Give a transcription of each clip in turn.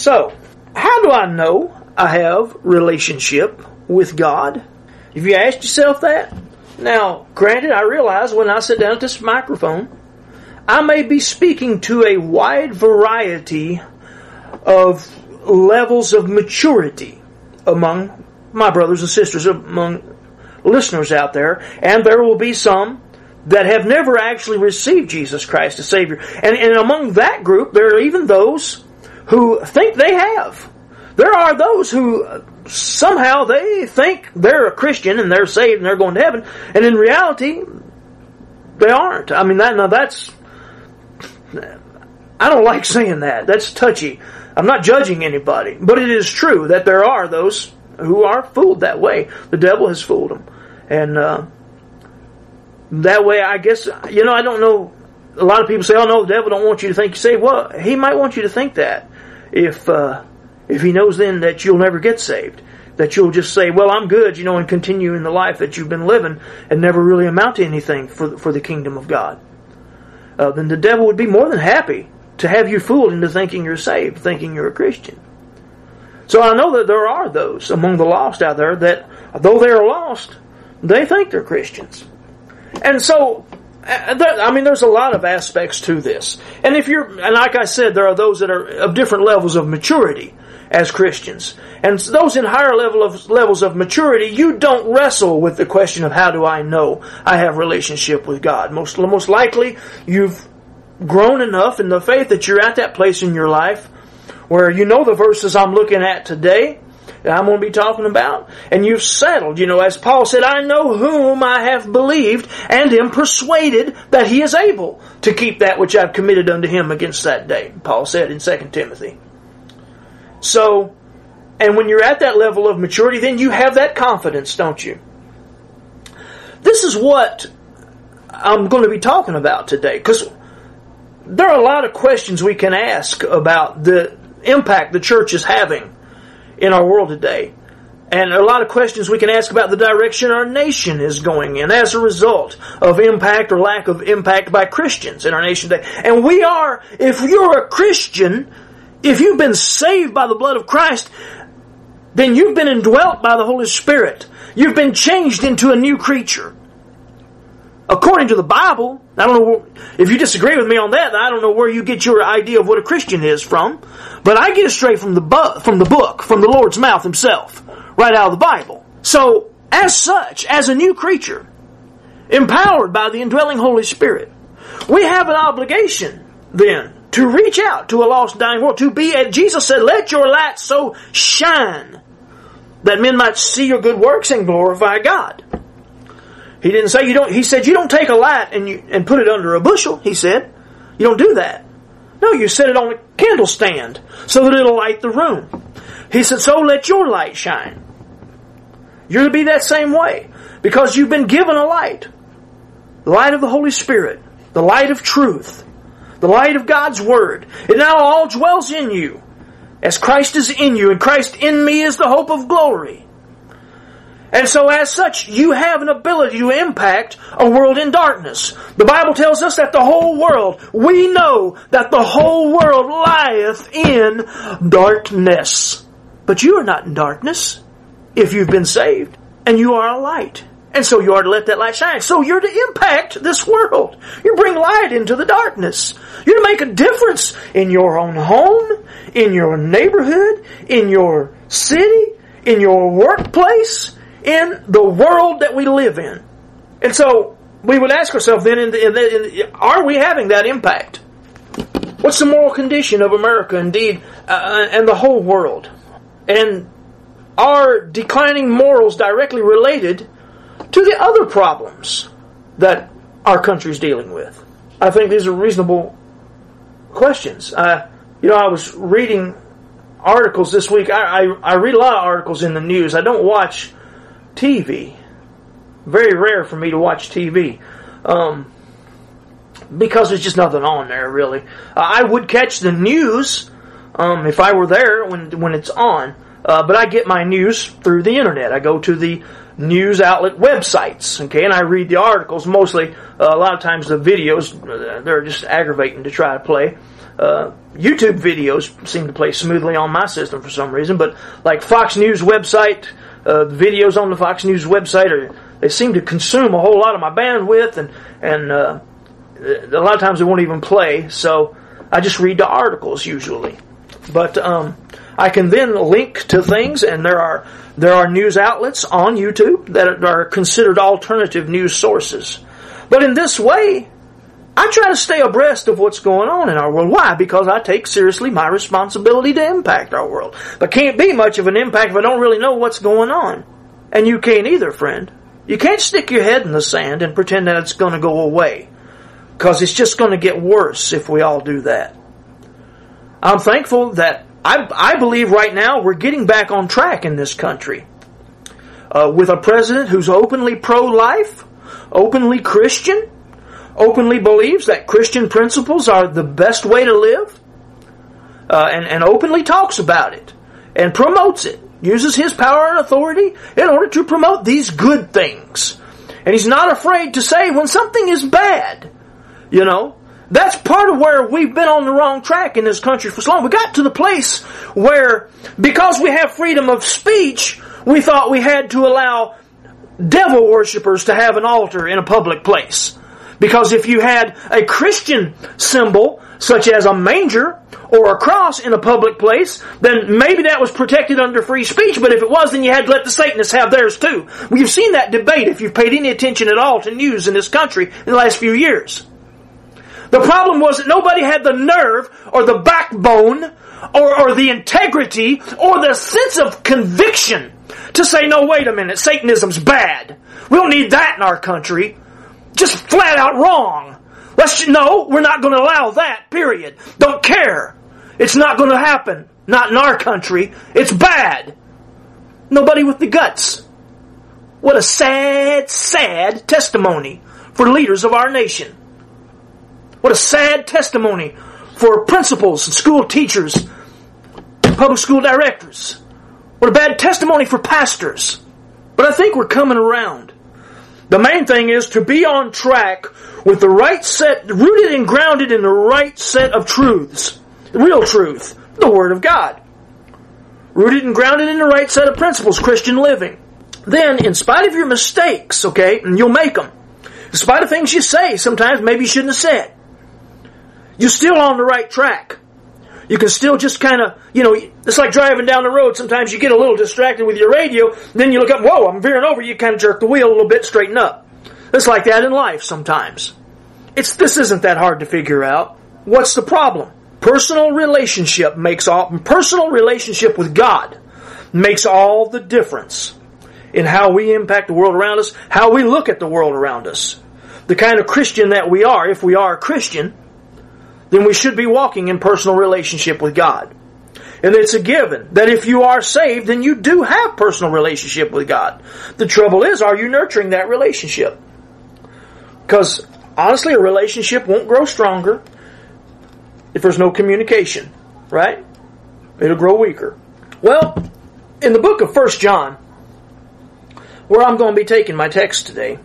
So, how do I know I have relationship with God? Have you asked yourself that? Now, granted, I realize when I sit down at this microphone, I may be speaking to a wide variety of levels of maturity among my brothers and sisters, among listeners out there, and there will be some that have never actually received Jesus Christ as Savior. And among that group, there are even those who think they have. There are those who somehow they think they're a Christian and they're saved and they're going to heaven, and in reality, they aren't. I mean, that's... I don't like saying that. That's touchy. I'm not judging anybody, but it is true that there are those who are fooled that way. The devil has fooled them. And that way, I guess, I don't know. A lot of people say, oh no, the devil don't want you to think you're saved. Well, he might want you to think that if he knows then that you'll never get saved. That you'll just say, well, I'm good, and continue in the life that you've been living and never really amount to anything for the kingdom of God. Then the devil would be more than happy to have you fooled into thinking you're saved, thinking you're a Christian. So I know that there are those among the lost out there that, though they are lost, they think they're Christians. And so, there's a lot of aspects to this. And like I said, there are those that are of different levels of maturity as Christians. And those in higher levels of maturity, you don't wrestle with the question of how do I know I have relationship with God. Most likely, you've grown enough in the faith that you're at that place in your life where you know the verses I'm looking at today that I'm going to be talking about, and you've settled, as Paul said, I know whom I have believed and am persuaded that he is able to keep that which I've committed unto him against that day, Paul said in 2 Timothy. So, and when you're at that level of maturity, then you have that confidence, don't you? This is what I'm going to be talking about today, because there are a lot of questions we can ask about the impact the church is having in our world today. And a lot of questions we can ask about the direction our nation is going in as a result of impact or lack of impact by Christians in our nation today. And if you're a Christian, if you've been saved by the blood of Christ, then you've been indwelt by the Holy Spirit. You've been changed into a new creature. According to the Bible, I don't know if you disagree with me on that. I don't know where you get your idea of what a Christian is from, but I get it straight from the book, from the Lord's mouth Himself, right out of the Bible. So, as such, as a new creature, empowered by the indwelling Holy Spirit, we have an obligation then to reach out to a lost, dying world, to be, as Jesus said, let your light so shine that men might see your good works and glorify God. He didn't say He said you don't take a light and put it under a bushel. He said you don't do that. No, you set it on a candle stand so that it'll light the room. He said, so let your light shine. You're to be that same way because you've been given a light, the light of the Holy Spirit, the light of truth, the light of God's Word. It now all dwells in you as Christ is in you, and Christ in me is the hope of glory. And so as such, you have an ability to impact a world in darkness. The Bible tells us that we know that the whole world lieth in darkness. But you are not in darkness if you've been saved, and you are a light. And so you are to let that light shine. So you're to impact this world. You bring light into the darkness. You're to make a difference in your own home, in your neighborhood, in your city, in your workplace, in the world that we live in. And so we would ask ourselves then, are we having that impact? What's the moral condition of America, indeed, and the whole world? And are declining morals directly related to the other problems that our country's dealing with? I think these are reasonable questions. I was reading articles this week. I read a lot of articles in the news. I don't watch TV. Very rare for me to watch TV. Because there's just nothing on there, really. I would catch the news if I were there when it's on. But I get my news through the internet. I go to the news outlet websites, okay, and I read the articles. Mostly, a lot of times the videos, they're just aggravating to try to play. YouTube videos seem to play smoothly on my system for some reason, but like Fox News website, videos on the Fox News website, they seem to consume a whole lot of my bandwidth, and a lot of times they won't even play, so I just read the articles usually. But I can then link to things, and there are news outlets on YouTube that are considered alternative news sources. But in this way, I try to stay abreast of what's going on in our world. Why? Because I take seriously my responsibility to impact our world. But can't be much of an impact if I don't really know what's going on. And you can't either, friend. You can't stick your head in the sand and pretend that it's going to go away. Because it's just going to get worse if we all do that. I'm thankful that I believe right now we're getting back on track in this country. With a president who's openly pro-life, openly Christian, openly believes that Christian principles are the best way to live, and openly talks about it, and promotes it, uses his power and authority in order to promote these good things. And he's not afraid to say when something is bad. You know, that's part of where we've been on the wrong track in this country for so long. We got to the place where, because we have freedom of speech, we thought we had to allow devil worshippers to have an altar in a public place. Because if you had a Christian symbol, such as a manger or a cross in a public place, then maybe that was protected under free speech, but if it was, then you had to let the Satanists have theirs too. We've seen that debate, if you've paid any attention at all to news in this country in the last few years. The problem was that nobody had the nerve or the backbone or the integrity or the sense of conviction to say, no, wait a minute, Satanism's bad. We don't need that in our country. Just flat out wrong. No, we're not going to allow that, period. Don't care. It's not going to happen. Not in our country. It's bad. Nobody with the guts. What a sad, sad testimony for leaders of our nation. What a sad testimony for principals and school teachers and public school directors. What a bad testimony for pastors. But I think we're coming around. The main thing is to be on track with the right set, rooted and grounded in the right set of truths. The real truth, the Word of God. Rooted and grounded in the right set of principles, Christian living. Then, in spite of your mistakes, okay, and you'll make them, in spite of things you say, sometimes maybe you shouldn't have said, you're still on the right track. You can still just kind of, it's like driving down the road. Sometimes you get a little distracted with your radio, then you look up, whoa, I'm veering over, you kind of jerk the wheel a little bit, straighten up. It's like that in life sometimes. This isn't that hard to figure out. What's the problem? Personal relationship with God makes all the difference in how we impact the world around us, how we look at the world around us. The kind of Christian that we are, if we are a Christian, then we should be walking in personal relationship with God. And it's a given that if you are saved, then you do have personal relationship with God. The trouble is, are you nurturing that relationship? Because, honestly, a relationship won't grow stronger if there's no communication, right? It'll grow weaker. Well, in the book of 1 John, where I'm going to be taking my text today,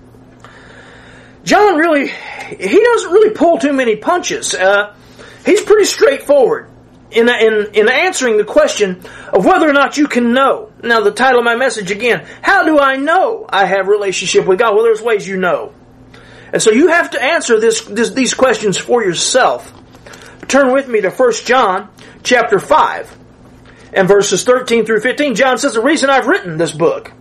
John he doesn't really pull too many punches. He's pretty straightforward in answering the question of whether or not you can know. Now, the title of my message again, how do I know I have a relationship with God? Well, there's ways you know. And so you have to answer these questions for yourself. Turn with me to 1 John chapter 5 and verses 13 through 15. John says, the reason I've written this book,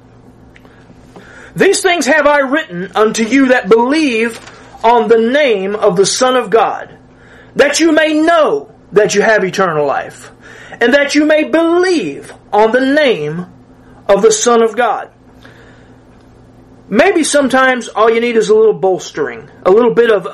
these things have I written unto you that believe on the name of the Son of God, that you may know that you have eternal life, and that you may believe on the name of the Son of God. Maybe sometimes all you need is a little bolstering, a little bit of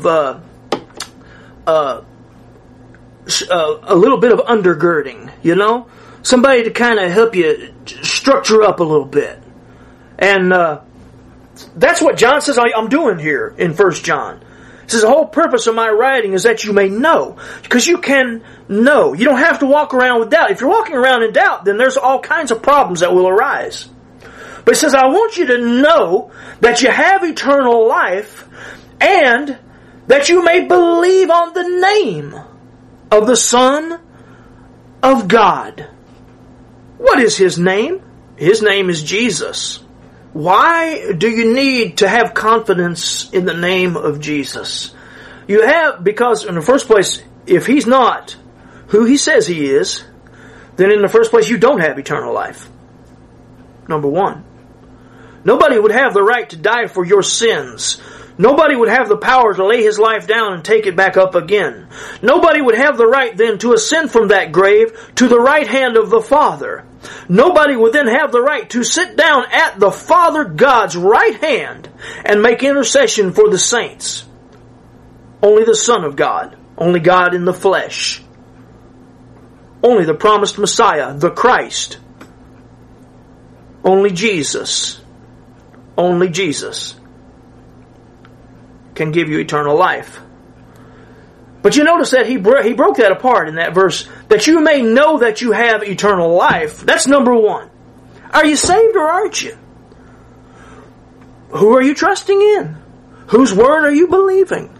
undergirding, somebody to kind of help you structure up a little bit. And that's what John says I'm doing here in 1 John. He says the whole purpose of my writing is that you may know. Because you can know. You don't have to walk around with doubt. If you're walking around in doubt, then there's all kinds of problems that will arise. But he says, I want you to know that you have eternal life and that you may believe on the name of the Son of God. What is His name? His name is Jesus. Why do you need to have confidence in the name of Jesus? You have, because in the first place, if He's not who He says He is, then in the first place you don't have eternal life. Number one. Nobody would have the right to die for your sins. Nobody would have the power to lay his life down and take it back up again. Nobody would have the right then to ascend from that grave to the right hand of the Father. Nobody would then have the right to sit down at the Father God's right hand and make intercession for the saints. Only the Son of God. Only God in the flesh. Only the promised Messiah, the Christ. Only Jesus. Only Jesus can give you eternal life. But you notice that he broke that apart in that verse, that you may know that you have eternal life. That's number one. Are you saved or aren't you? Who are you trusting in? Whose word are you believing?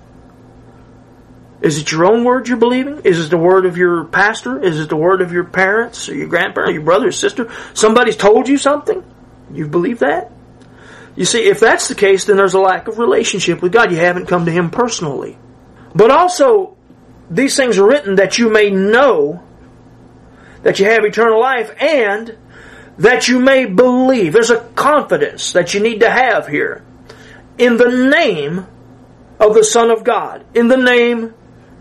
Is it your own word you're believing? Is it the word of your pastor? Is it the word of your parents or your grandparents, or your brother or sister? Somebody's told you something? You believe that? You see, if that's the case, then there's a lack of relationship with God. You haven't come to Him personally. But also, these things are written that you may know that you have eternal life and that you may believe. There's a confidence that you need to have here. In the name of the Son of God. In the name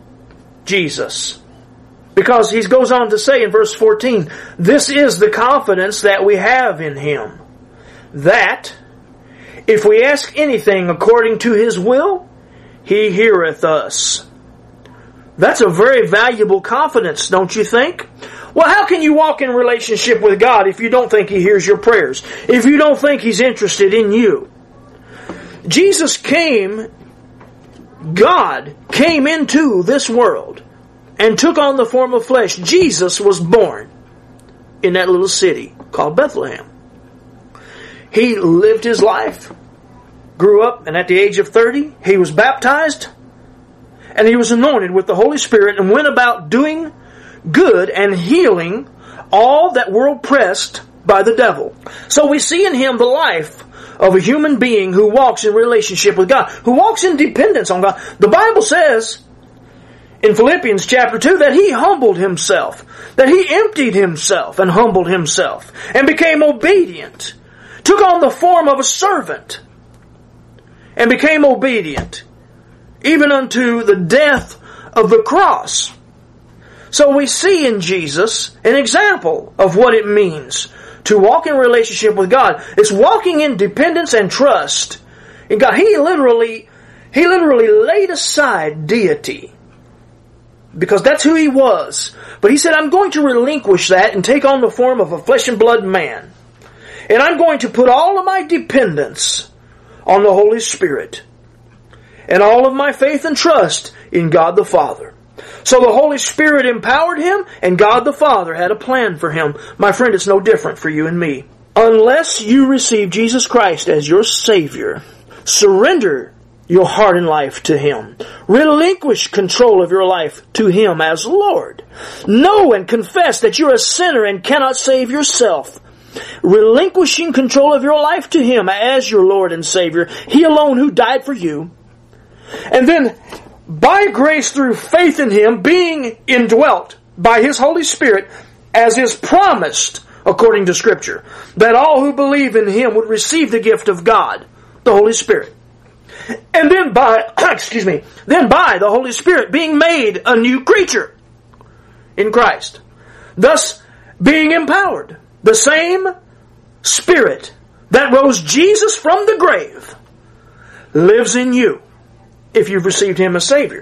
Jesus. Because he goes on to say in verse 14, this is the confidence that we have in Him, that if we ask anything according to His will, He heareth us. That's a very valuable confidence, don't you think? Well, how can you walk in relationship with God if you don't think He hears your prayers? If you don't think He's interested in you? Jesus came, God came into this world and took on the form of flesh. Jesus was born in that little city called Bethlehem. He lived His life, grew up, and at the age of 30, He was baptized, and He was anointed with the Holy Spirit and went about doing good and healing all that were oppressed by the devil. So we see in Him the life of a human being who walks in relationship with God, who walks in dependence on God. The Bible says in Philippians chapter 2 that He humbled Himself, that He emptied Himself and humbled Himself and became obedient, took on the form of a servant and became obedient, even unto the death of the cross. So we see in Jesus an example of what it means to walk in relationship with God. It's walking in dependence and trust in God. He literally laid aside deity, because that's who He was. But He said, I'm going to relinquish that and take on the form of a flesh and blood man. And I'm going to put all of my dependence on the Holy Spirit and all of my faith and trust in God the Father. So the Holy Spirit empowered Him, and God the Father had a plan for Him. My friend, it's no different for you and me. Unless you receive Jesus Christ as your Savior, surrender your heart and life to Him. Relinquish control of your life to Him as Lord. Know and confess that you're a sinner and cannot save yourself. Relinquishing control of your life to Him as your Lord and Savior. He alone who died for you. And then, by grace through faith in Him, being indwelt by His Holy Spirit, as is promised according to Scripture, that all who believe in Him would receive the gift of God, the Holy Spirit. And then by the Holy Spirit being made a new creature in Christ. Thus being empowered. The same Spirit that rose Jesus from the grave lives in you if you've received Him as Savior.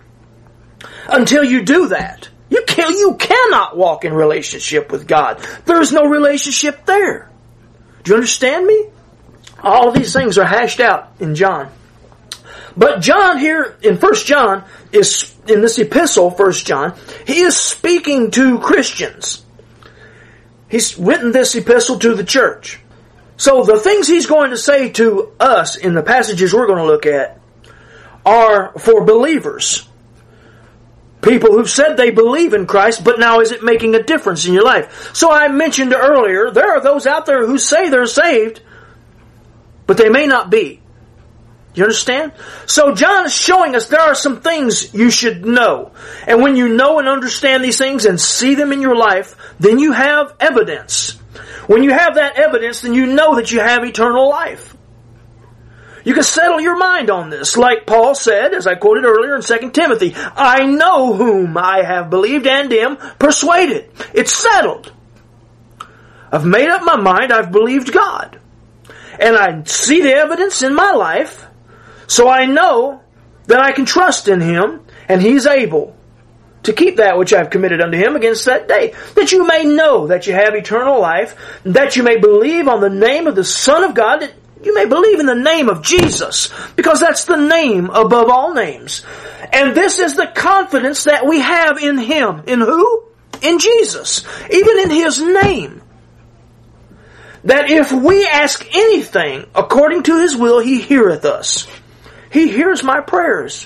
Until you do that, you cannot walk in relationship with God. There is no relationship there. Do you understand me? All of these things are hashed out in John. But John here in 1 John, is in this epistle, 1 John, he is speaking to Christians. He's written this epistle to the church. So the things he's going to say to us in the passages we're going to look at are for believers People who've said they believe in Christ, but now is it making a difference in your life? So I mentioned earlier, there are those out there who say they're saved, but they may not be. You understand? So John is showing us there are some things you should know. And when you know and understand these things and see them in your life, then you have evidence. When you have that evidence, then you know that you have eternal life. You can settle your mind on this. Like Paul said, as I quoted earlier in 2 Timothy, I know whom I have believed and am persuaded. It's settled. I've made up my mind. I've believed God. And I see the evidence in my life. So I know that I can trust in Him, and He's able to keep that which I've committed unto Him against that day. That you may know that you have eternal life, that you may believe on the name of the Son of God, that you may believe in the name of Jesus, because that's the name above all names. And this is the confidence that we have in Him. In who? In Jesus. Even in His name. That if we ask anything according to His will, He heareth us. He hears my prayers.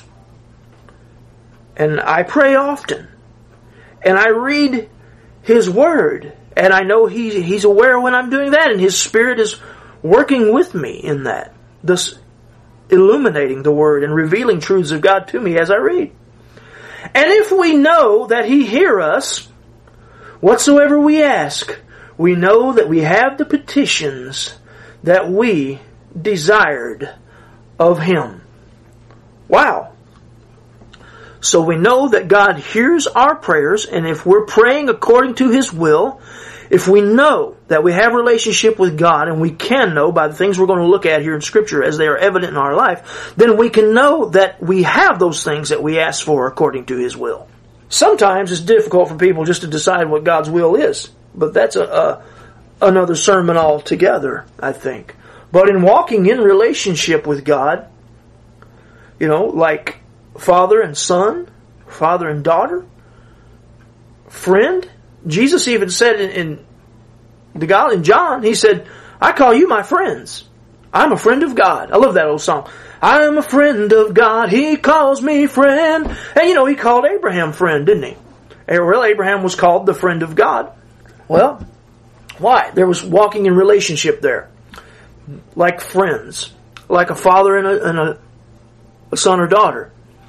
And I pray often. And I read His Word. And I know He's aware when I'm doing that. And His Spirit is working with me in that. Thus illuminating the Word and revealing truths of God to me as I read. And if we know that He hears us, whatsoever we ask, we know that we have the petitions that we desired of Him. Wow. So we know that God hears our prayers, and if we're praying according to His will, if we know that we have a relationship with God, and we can know by the things we're going to look at here in Scripture as they are evident in our life, then we can know that we have those things that we ask for according to His will. Sometimes it's difficult for people just to decide what God's will is, but that's another sermon altogether, I think. But in walking in relationship with God, like father and son, father and daughter, friend. Jesus even said in John, He said, I call you my friends. I'm a friend of God. I love that old song. I am a friend of God. He calls me friend. And He called Abraham friend, didn't He? Well, Abraham was called the friend of God. Well, why? There was walking in relationship there. Like friends. Like a father and a son or daughter.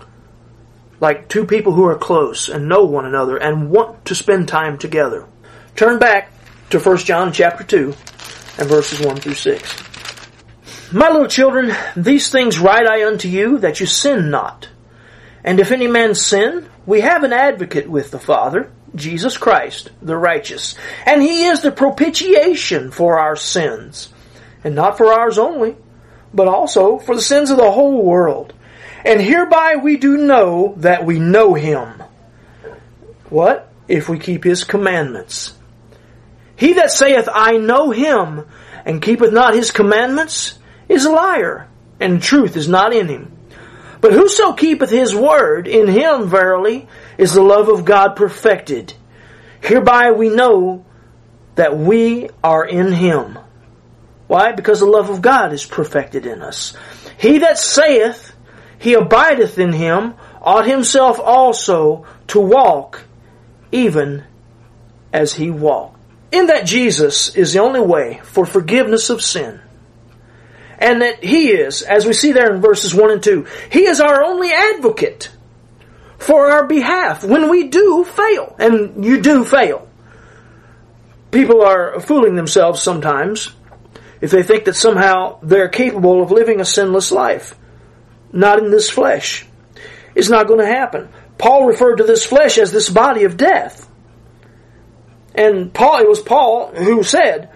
Like two people who are close and know one another and want to spend time together. Turn back to 1 John chapter 2 and verses 1 through 6. My little children, these things write I unto you, that you sin not. And if any man sin, we have an advocate with the Father, Jesus Christ, the righteous. And He is the propitiation for our sins. And not for ours only, but also for the sins of the whole world. And hereby we do know that we know Him. What? If we keep His commandments. He that saith, I know Him, and keepeth not His commandments, is a liar, and truth is not in him. But whoso keepeth His word, in him verily is the love of God perfected. Hereby we know that we are in Him. Why? Because the love of God is perfected in us. He that saith he abideth in Him ought himself also to walk even as He walked. In that Jesus is the only way for forgiveness of sin. And that He is, as we see there in verses 1 and 2, He is our only advocate for our behalf when we do fail. And you do fail. People are fooling themselves sometimes if they think that somehow they're capable of living a sinless life. Not in this flesh. It's not going to happen. Paul referred to this flesh as this body of death. And it was Paul who said,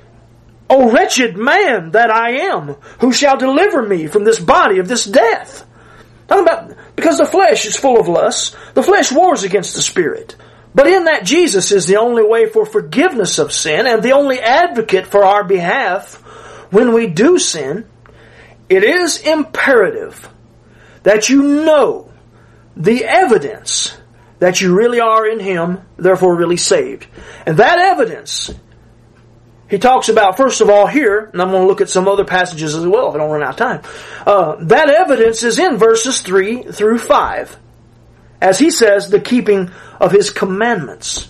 O wretched man that I am, who shall deliver me from this body of this death? Talking about, because the flesh is full of lusts, the flesh wars against the Spirit. But in that Jesus is the only way for forgiveness of sin and the only advocate for our behalf when we do sin. It is imperative that you know the evidence that you really are in Him, therefore really saved. And that evidence, he talks about, first of all, here, and I'm going to look at some other passages as well if I don't run out of time. That evidence is in verses 3 through 5. as he says, the keeping of his commandments.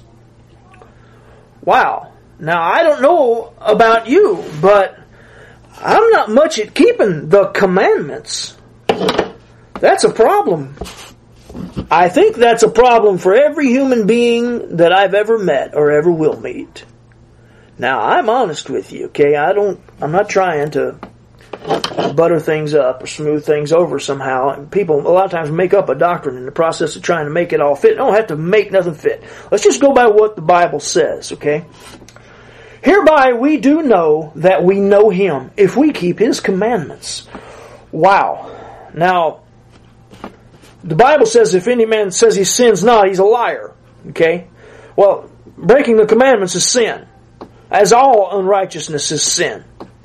Wow. Now, I don't know about you, but I'm not much at keeping the commandments. That's a problem. I think that's a problem for every human being that I've ever met or ever will meet. Now, I'm honest with you, okay? I'm not trying to butter things up or smooth things over somehow. People a lot of times make up a doctrine in the process of trying to make it all fit. Don't have to make nothing fit. Let's just go by what the Bible says, okay? Hereby we do know that we know Him, if we keep His commandments. Wow. Now, the Bible says if any man says he sins not, he's a liar. Okay? Well, breaking the commandments is sin. As all unrighteousness is sin.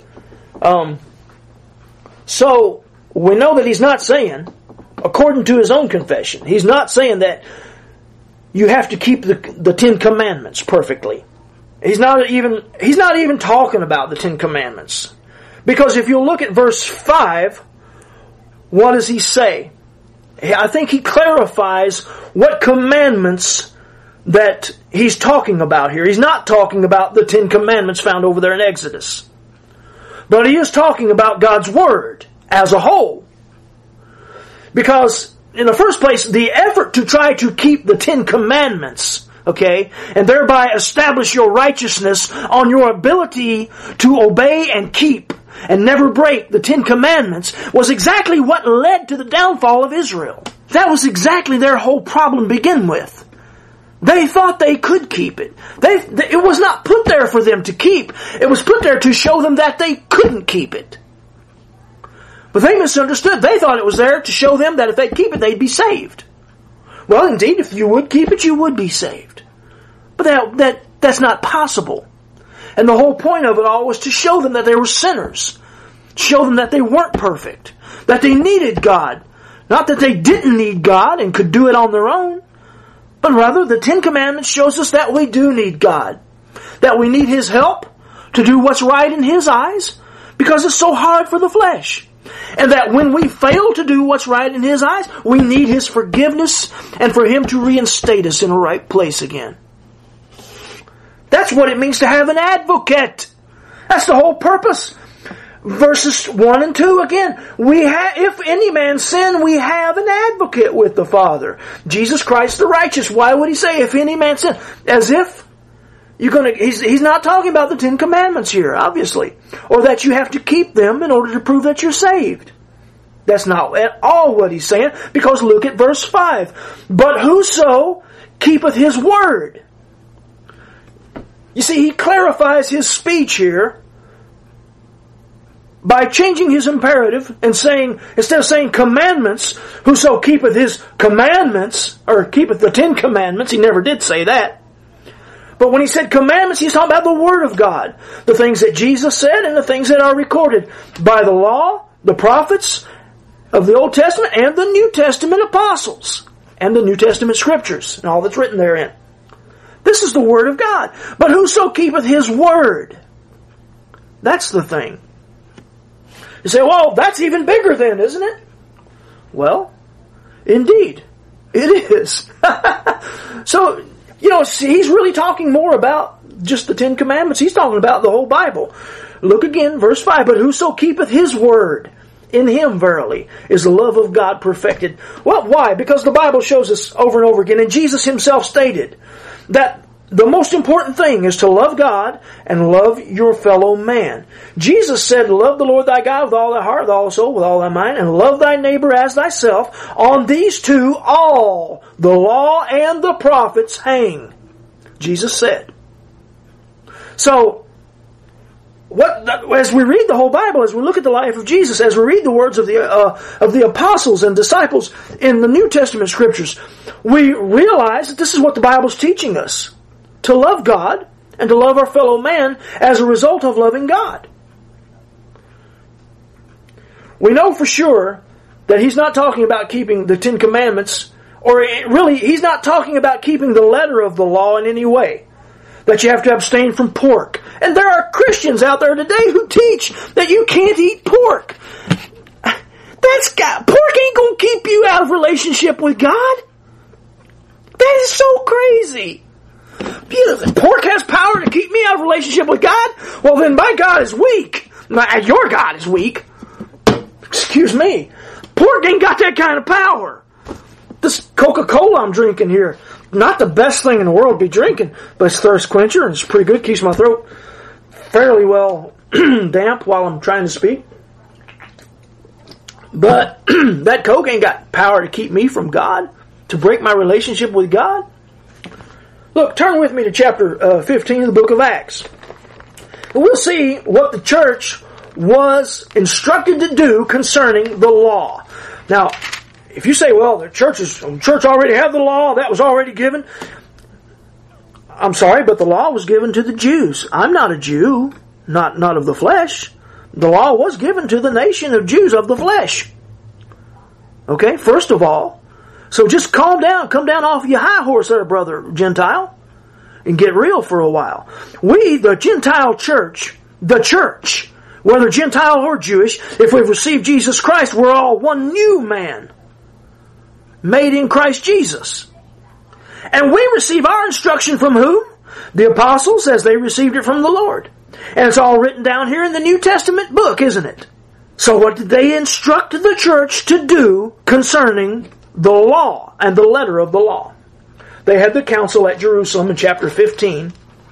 So, we know that he's not saying, according to his own confession, he's not saying that you have to keep the Ten Commandments perfectly. He's not even talking about the Ten Commandments. Because if you look at verse 5, what does he say? I think he clarifies what commandments that he's talking about here. He's not talking about the Ten Commandments found over there in Exodus. But he is talking about God's Word as a whole. Because, in the first place, the effort to try to keep the Ten Commandments, okay, and thereby establish your righteousness on your ability to obey and keep and never break the Ten Commandments, was exactly what led to the downfall of Israel. That was exactly their whole problem to begin with. They thought they could keep it. It was not put there for them to keep. It was put there to show them that they couldn't keep it. But they misunderstood. They thought it was there to show them that if they'd keep it, they'd be saved. Well, indeed, if you would keep it, you would be saved. But that's not possible. And the whole point of it all was to show them that they were sinners. Show them that they weren't perfect. That they needed God. Not that they didn't need God and could do it on their own. But rather, the Ten Commandments shows us that we do need God. That we need His help to do what's right in His eyes. Because it's so hard for the flesh. And that when we fail to do what's right in His eyes, we need His forgiveness and for Him to reinstate us in a right place again. That's what it means to have an advocate. That's the whole purpose. Verses 1 and 2 again. If any man sin, we have an advocate with the Father. Jesus Christ the righteous. Why would he say, if any man sin? As if he's not talking about the Ten Commandments here, obviously. Or that you have to keep them in order to prove that you're saved. That's not at all what he's saying. Because look at verse 5. But whoso keepeth his word. You see, he clarifies his speech here by changing his imperative and saying, instead of saying commandments, whoso keepeth his commandments, or keepeth the Ten Commandments, he never did say that. But when he said commandments, he's talking about the Word of God. The things that Jesus said and the things that are recorded by the law, the prophets of the Old Testament, and the New Testament apostles, and the New Testament scriptures, and all that's written therein. This is the Word of God. But whoso keepeth His Word. That's the thing. You say, well, that's even bigger then, isn't it? Well, indeed, it is. So, he's really talking more about just the Ten Commandments. He's talking about the whole Bible. Look again, verse 5. But whoso keepeth His Word, in Him, verily, is the love of God perfected. Well, why? Because the Bible shows us over and over again, and Jesus Himself stated that the most important thing is to love God and love your fellow man. Jesus said, love the Lord thy God with all thy heart, with all thy soul, with all thy mind, and love thy neighbor as thyself. On these two, all the law and the prophets hang. Jesus said. So, as we read the whole Bible, as we look at the life of Jesus, as we read the words of the apostles and disciples in the New Testament scriptures, we realize that this is what the Bible's teaching us. To love God and to love our fellow man as a result of loving God. We know for sure that He's not talking about keeping the Ten Commandments, or really, He's not talking about keeping the letter of the law in any way. That you have to abstain from pork. And there are Christians out there today who teach that you can't eat pork. Pork ain't going to keep you out of relationship with God. That is so crazy. Pork has power to keep me out of relationship with God? Well, then my God is weak. Your God is weak. Excuse me. Pork ain't got that kind of power. This Coca-Cola I'm drinking here, not the best thing in the world to be drinking, but it's thirst quencher and it's pretty good. Keeps my throat fairly well damp while I'm trying to speak. But that Coke ain't got power to keep me from God, to break my relationship with God. Look, turn with me to chapter 15 of the book of Acts. And we'll see what the church was instructed to do concerning the law. Now, if you say, well, the church already had the law, that was already given. I'm sorry, but the law was given to the Jews. I'm not a Jew, not of the flesh. The law was given to the nation of Jews of the flesh. Okay, first of all. So just calm down, come down off your high horse there, brother Gentile, and get real for a while. We, the Gentile church, whether Gentile or Jewish, if we've received Jesus Christ, we're all one new man, made in Christ Jesus. And we receive our instruction from whom? The apostles, as they received it from the Lord. And it's all written down here in the New Testament book, isn't it? So what did they instruct the church to do concerning the law and the letter of the law? They had the council at Jerusalem in chapter 15.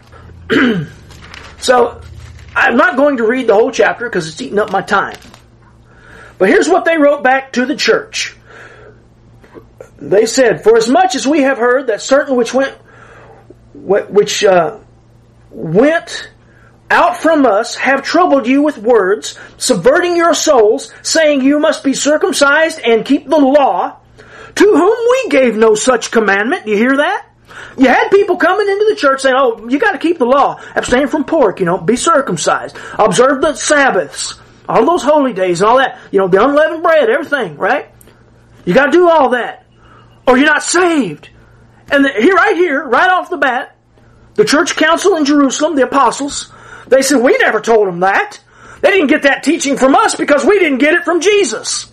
So, I'm not going to read the whole chapter because it's eating up my time. But here's what they wrote back to the church. They said, "For as much as we have heard that certain which went out from us have troubled you with words, subverting your souls, saying you must be circumcised and keep the law, to whom we gave no such commandment." Do you hear that? You had people coming into the church saying, oh, you got to keep the law. Abstain from pork, be circumcised. Observe the Sabbaths. All those holy days and all that. The unleavened bread, everything, right? You got to do all that. Or you're not saved. And right here, right off the bat, the church council in Jerusalem, the apostles, they said, we never told them that. They didn't get that teaching from us because we didn't get it from Jesus.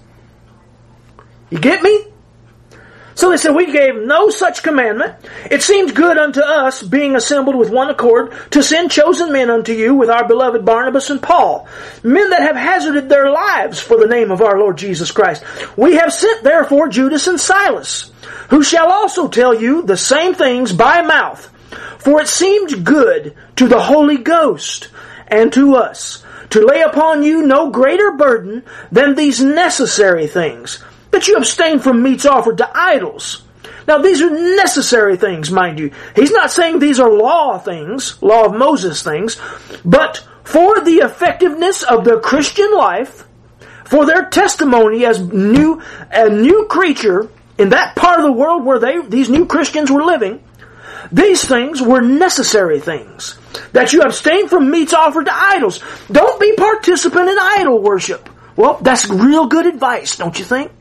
You get me? So they said, we gave no such commandment. It seemed good unto us, being assembled with one accord, to send chosen men unto you with our beloved Barnabas and Paul, men that have hazarded their lives for the name of our Lord Jesus Christ. We have sent therefore Judas and Silas, who shall also tell you the same things by mouth. For it seemed good to the Holy Ghost and to us to lay upon you no greater burden than these necessary things, that you abstain from meats offered to idols. Now these are necessary things, mind you. He's not saying these are law things, law of Moses things, but for the effectiveness of the Christian life, for their testimony as a new creature in that part of the world where these new Christians were living, these things were necessary things. That you abstain from meats offered to idols. Don't be participant in idol worship. Well, that's real good advice, don't you think?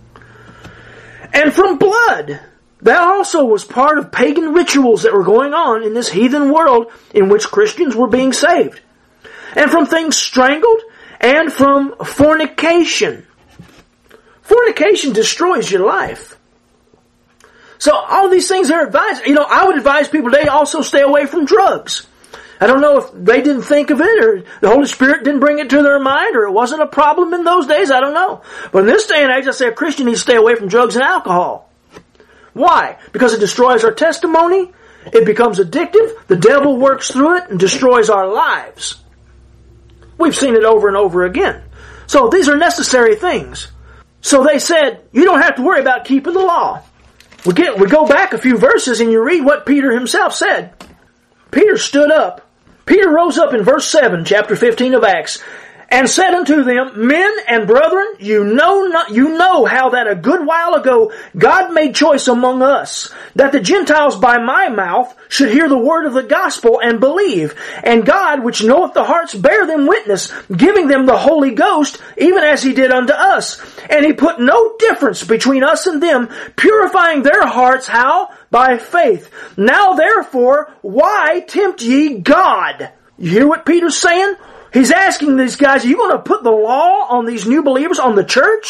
And from blood. That also was part of pagan rituals that were going on in this heathen world in which Christians were being saved. And from things strangled, and from fornication. Fornication destroys your life. So all these things are advised. I would advise people today also stay away from drugs. I don't know if they didn't think of it, or the Holy Spirit didn't bring it to their mind, or it wasn't a problem in those days. I don't know. But in this day and age, I say a Christian needs to stay away from drugs and alcohol. Why? Because it destroys our testimony. It becomes addictive. The devil works through it and destroys our lives. We've seen it over and over again. So these are necessary things. So they said, you don't have to worry about keeping the law. We go back a few verses and you read what Peter himself said. Peter stood up. Peter rose up in verse 7, chapter 15 of Acts, and said unto them, Men and brethren, you know how that a good while ago God made choice among us, that the Gentiles by my mouth should hear the word of the gospel and believe. And God, which knoweth the hearts, bare them witness, giving them the Holy Ghost, even as he did unto us. And he put no difference between us and them, purifying their hearts, how? By faith. Now therefore, why tempt ye God? You hear what Peter's saying? He's asking these guys, are you going to put the law on these new believers, on the church?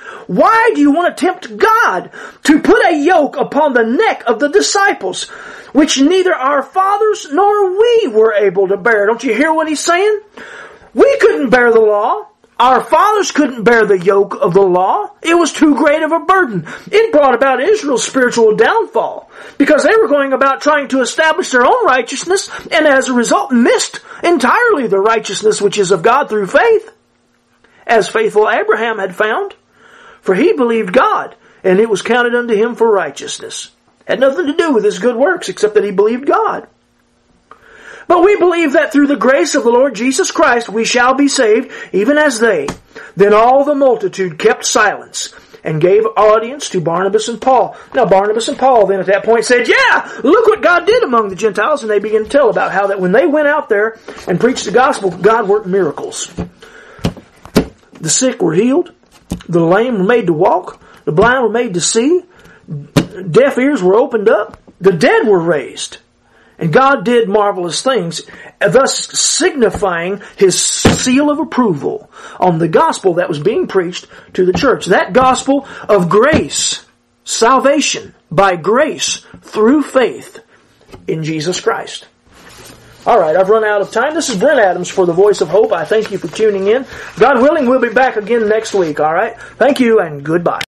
Why do you want to tempt God to put a yoke upon the neck of the disciples, which neither our fathers nor we were able to bear? Don't you hear what he's saying? We couldn't bear the law. Our fathers couldn't bear the yoke of the law. It was too great of a burden. It brought about Israel's spiritual downfall because they were going about trying to establish their own righteousness and as a result missed entirely the righteousness which is of God through faith, as faithful Abraham had found. For he believed God, and it was counted unto him for righteousness. Had nothing to do with his good works except that he believed God. But we believe that through the grace of the Lord Jesus Christ we shall be saved, even as they. Then all the multitude kept silence and gave audience to Barnabas and Paul. Now Barnabas and Paul then at that point said, yeah, look what God did among the Gentiles. And they began to tell about how that when they went out there and preached the gospel, God worked miracles. The sick were healed. The lame were made to walk. The blind were made to see. Deaf ears were opened up. The dead were raised. And God did marvelous things, thus signifying His seal of approval on the gospel that was being preached to the church. That gospel of grace, salvation by grace through faith in Jesus Christ. All right, I've run out of time. This is Brent Adams for the Voice of Hope. I thank you for tuning in. God willing, we'll be back again next week, all right? Thank you and goodbye.